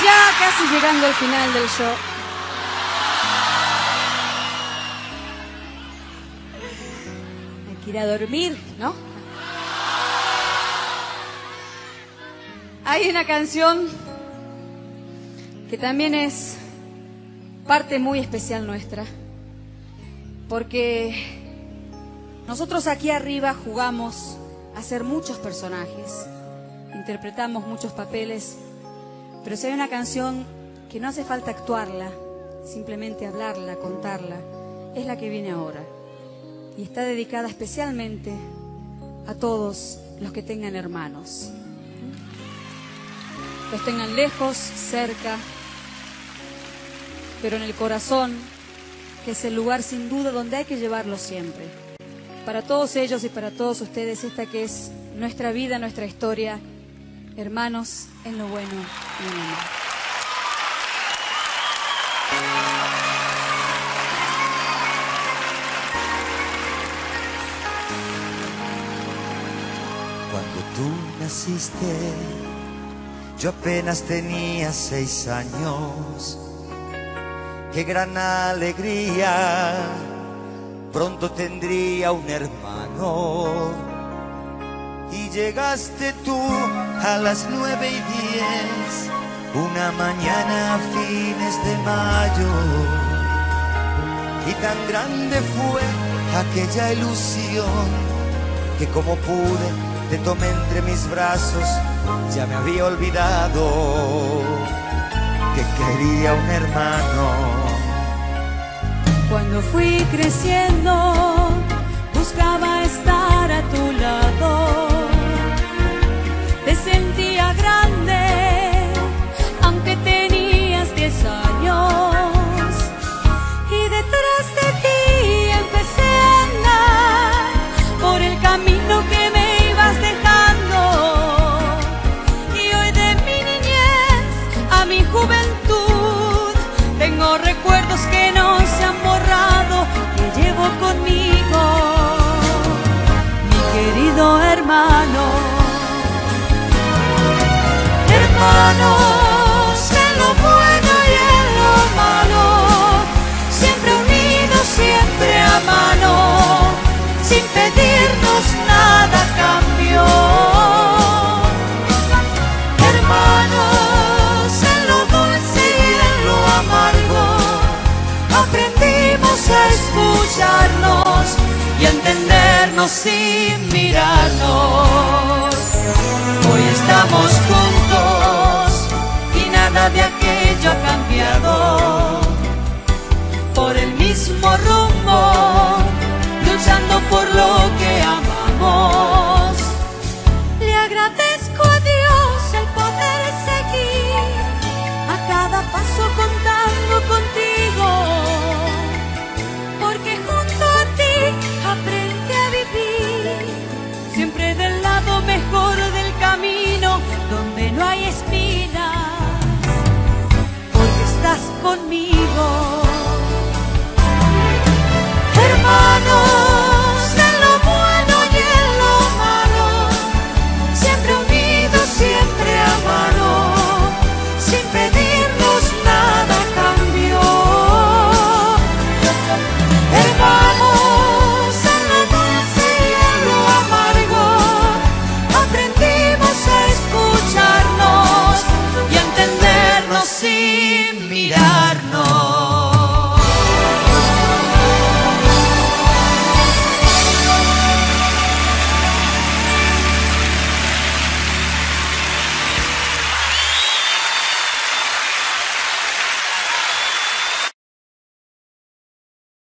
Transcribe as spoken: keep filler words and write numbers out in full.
ya casi llegando al final del show. Hay que ir a dormir, ¿no? Hay una canción que también es parte muy especial nuestra, porque nosotros aquí arriba jugamos a ser muchos personajes, interpretamos muchos papeles, pero si hay una canción que no hace falta actuarla, simplemente hablarla, contarla, es la que viene ahora. Y está dedicada especialmente a todos los que tengan hermanos. Los tengan lejos, cerca, pero en el corazón, que es el lugar sin duda donde hay que llevarlos siempre. Para todos ellos y para todos ustedes, esta que es nuestra vida, nuestra historia, hermanos en lo bueno y en lo malo. Cuando tú naciste, yo apenas tenía seis años. Qué gran alegría, pronto tendría un hermano. Y llegaste tú a las nueve y diez, una mañana a fines de mayo. Y tan grande fue aquella ilusión que como pude te tomé entre mis brazos. Ya me había olvidado que quería un hermano. Cuando fui creciendo, buscaba estar a tu lado. Te sentía grande, aunque tenías diez años. Y detrás de ti empecé a andar por el camino que me ibas dejando. Y hoy de mi niñez a mi juventud tengo recuerdos que no se han borrado, que llevo conmigo, mi querido hermano. Hermanos en lo bueno y en lo malo, siempre unidos, siempre a mano, sin pedirnos nada a cambio. Hermanos en lo dulce y en lo amargo, aprendimos a escucharnos y a entendernos sin mirarnos. Hoy estamos juntos y nada de aquello ha cambiado, por el mismo rumbo